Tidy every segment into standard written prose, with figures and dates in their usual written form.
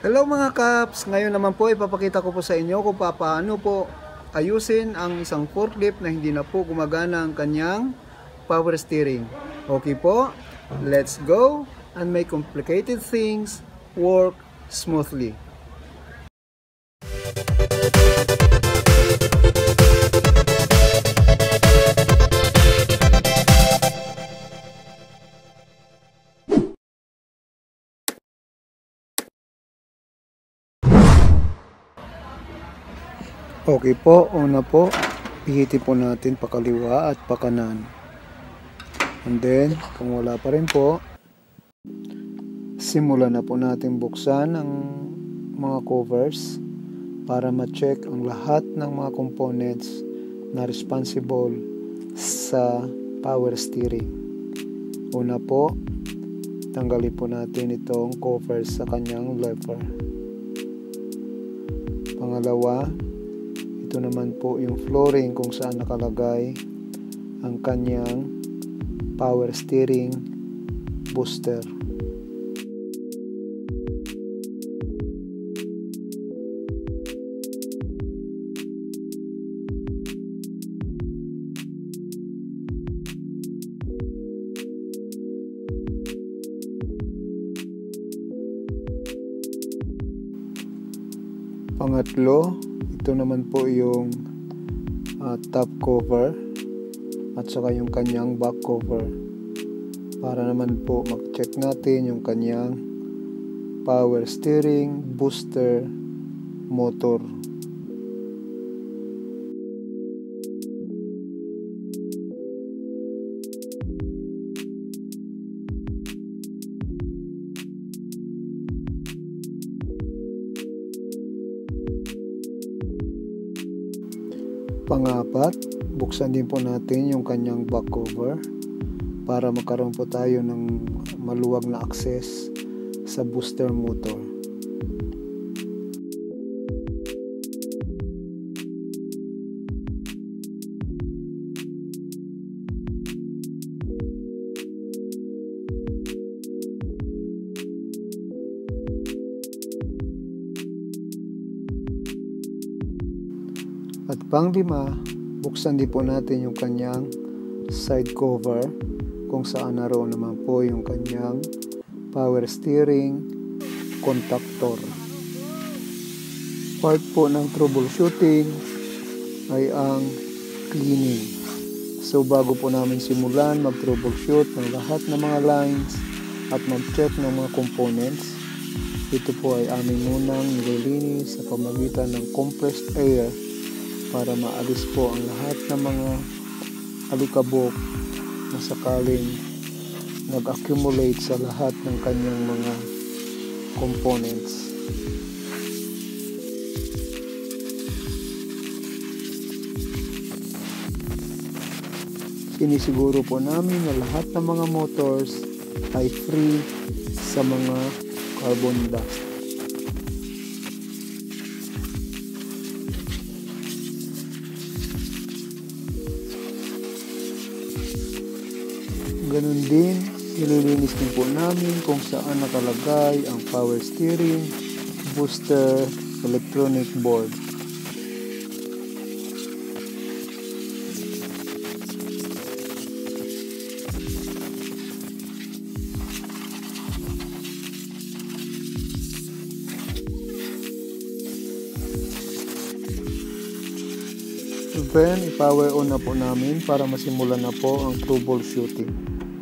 Hello mga kaps! Ngayon naman po ipapakita ko po sa inyo kung paano po ayusin ang isang forklift na hindi na po gumagana ang kanyang power steering. Okay po, let's go and make complicated things work smoothly. Okay po, una po, pihitin po natin pakaliwa at pakanan. And then, kung wala pa rin po, simulan na po natin buksan ang mga covers para ma-check ang lahat ng mga components na responsible sa power steering. Una po, tanggalin po natin itong covers sa kanyang lever. Pangalawa, ito naman po yung flooring kung saan nakalagay ang kanyang power steering booster. Pangatlo, ito naman po yung top cover at saka yung kanyang back cover para naman po mag-check natin yung kanyang power steering booster motor. Pangapat, buksan din po natin yung kanyang back cover para magkaroon po tayo ng maluwag na access sa booster motor. At panglima, buksan din po natin yung kanyang side cover kung saan naroon naman po yung kanyang power steering contactor. Part po ng troubleshooting ay ang cleaning. So bago po namin simulan mag-troubleshoot ng lahat ng mga lines at mag-check ng mga components, ito po ay aming munang nililinis sa pamamagitan ng compressed air para maalis po ang lahat ng mga alikabok na sakaling nag-accumulate sa lahat ng kanyang mga components. Sinisiguro po namin na lahat ng mga motors ay free sa mga carbon dust. Ganun din, nililinis din po namin kung saan nakalagay ang power steering booster electronic board. Then, i-power on na po namin para masimulan na po ang troubleshooting.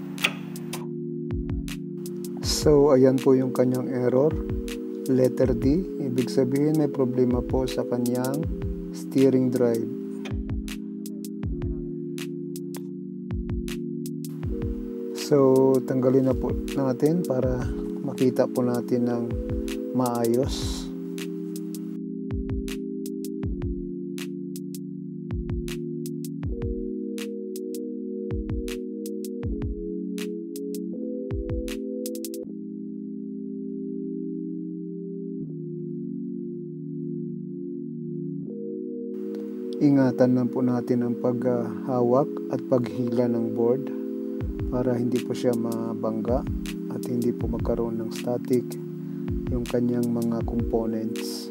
So, ayan po yung kanyang error. Letter D, ibig sabihin may problema po sa kanyang steering drive. So, tanggalin na po natin para makita po natin ng maayos. Ingatan lang po natin ang paghawak at paghila ng board para hindi po siya mabangga at hindi po magkaroon ng static yung kanyang mga components.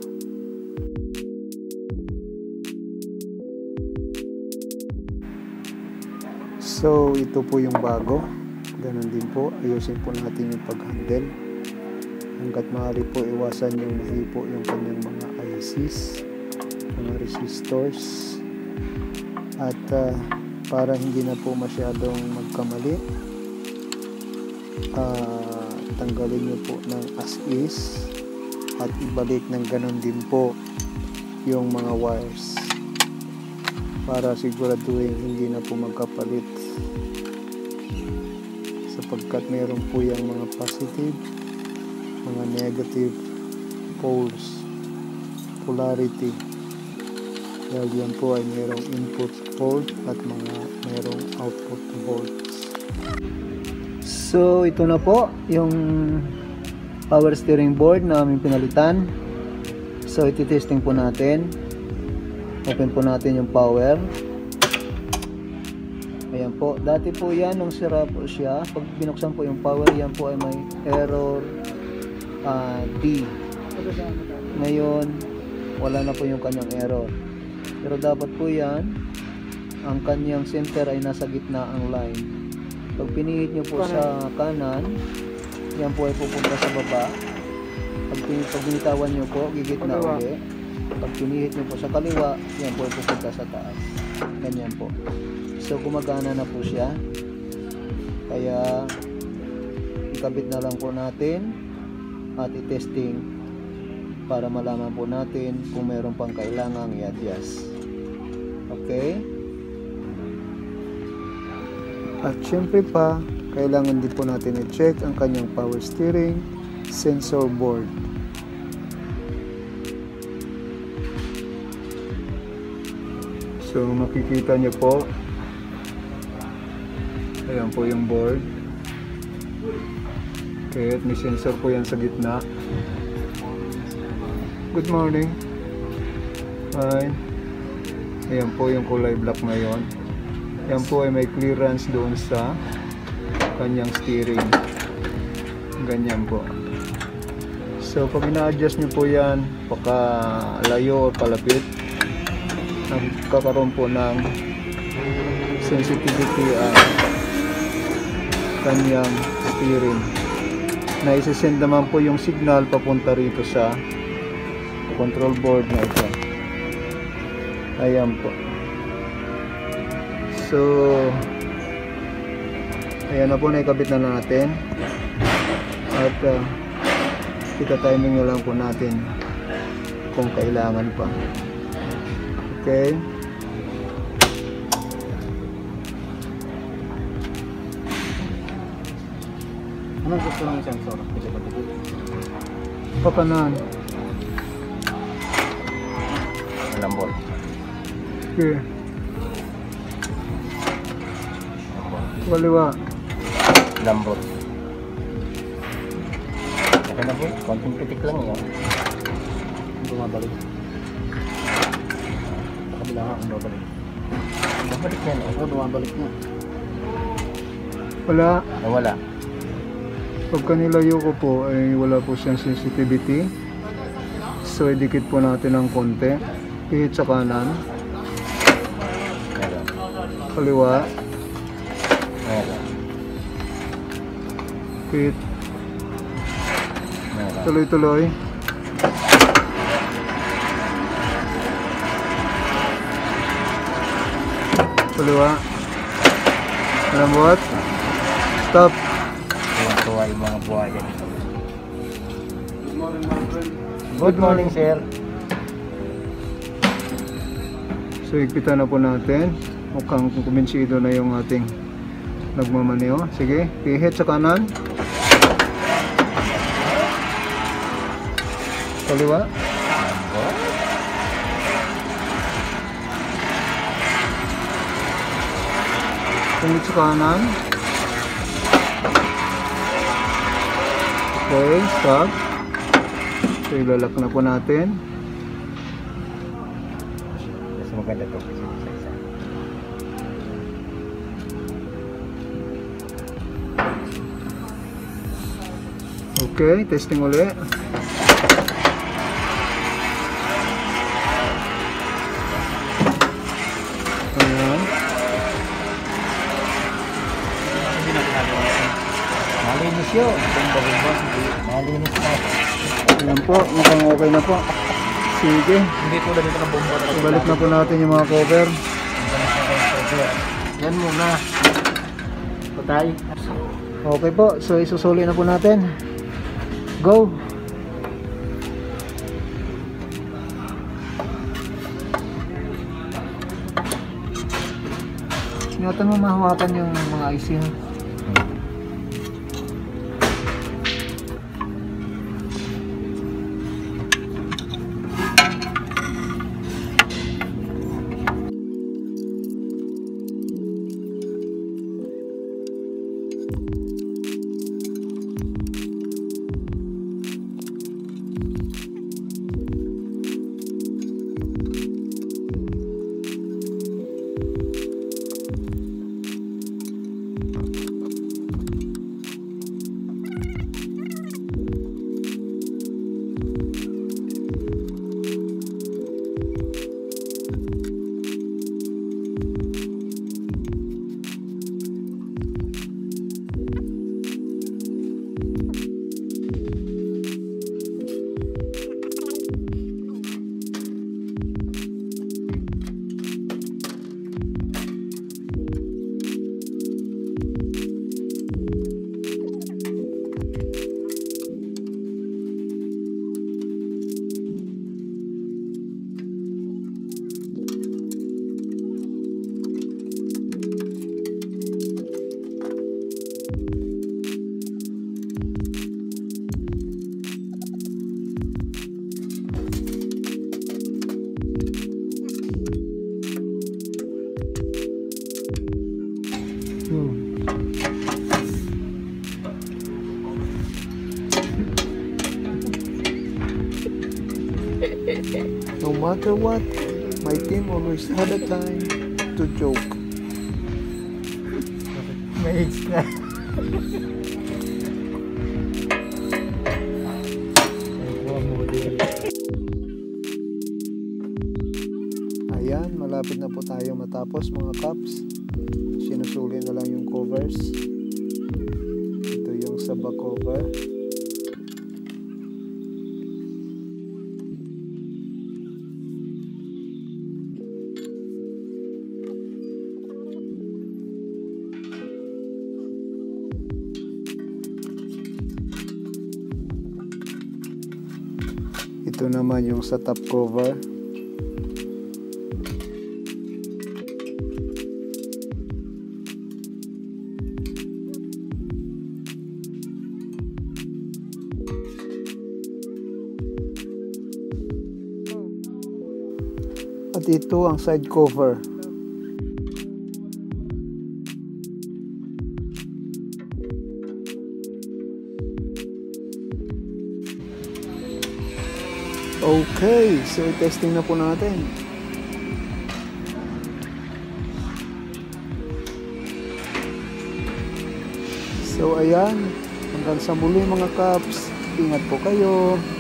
So ito po yung bago, ganun din po, ayusin po natin yung pag-handle. Hanggat maaari po iwasan yung nahipo yung kanyang mga ICs, mga resistors, at para hindi na po masyadong magkamali, tanggalin nyo po ng as is at ibalik ng ganun din po yung mga wires para siguraduhin hindi na po magkapalit, sapagkat meron po yung mga positive, mga negative poles, polarity, dahil yan po ay merong input volt at merong output volts. So ito na po yung power steering board na aming pinalitan. So iti-testing po natin. Open po natin yung power. Ayan po, dati po yan nung sira po siya, pag binuksan po yung power, yan po ay may error D. Ngayon wala na po yung kanyang error, pero dapat po yan, ang kanyang center ay nasa gitna ang line. Pag pinihit nyo po sa kanan, yan po ay pupunta sa baba. Pag binitawan nyo po, gigitna ulit. Pag pinihit nyo po sa kaliwa, yan po ay pupunta sa taas. Ganyan po. So gumagana na po siya. Kaya ikabit na lang po natin at i-testing para malaman po natin kung meron pang kailangang i-adjust. Okay? At syempre pa, kailangan din po natin i-check ang kanyang power steering sensor board. So makikita niyo po, ayan po yung board. Okay, at may sensor po yan sa gitna. Good morning. Hi. Ayan po yung kulay black ngayon. Yan po ay may clearance doon sa kanyang steering. Ganyan po. So pag ina-adjust nyo po yan, pakalayo o palapit, nagkakaroon po ng sensitivity ang kanyang steering. Naisisend naman po yung signal papunta rito sa control board na ito. Ayan po. So ayan na po, naikabit na natin at ita-timing na lang po natin kung kailangan pa. Okay, anong gusto ng sensor? Pakanan. Lambot. Okay. Kaliwa. Lambot. Okay na po, konting pitik lang yan. Bumabalik. Kabila nga, bumabalik. Bumabalik yan, bumabalik na. Wala. Wala. Pagka nilayo ko po ay wala po siyang sensitivity. So idikit po natin ng konti. Pihit sa kanan. Kaliwa. Pihit. Tuloy-tuloy. Kaliwa. Lambot. Stop. Tuwa yung mga buhay yan. Good morning, sir. So higpitan na po natin. Mukhang kumbinsido na yung ating nagmamaneho. Sige, pihit sa kanan. Kaliwa. Pihit sa kanan. Okay, stop. So ilalak na po natin. Mas maganda to. Okay, testing ulit. serbisyo. Bomba-bomba. Malinis na. Ayan po, mukhang okay na po. Sige, Hindi po dito ng bomba. ibalik na po natin yung mga cover. Yan muna. Patay. Okay po, so isusuli na po natin. Go! Ingatan mo mahawakan yung mga IC ha. No matter what, my team always had a time to joke. May age na. Ayan, malapit na po tayo matapos mga caps. Sinusuli na lang yung covers. Ito yung sa back cover. Ito naman yung sa top cover. At ito ang side cover. Okay, so testing na po natin. So ayan, hanggang sa muli mga caps. Ingat po kayo.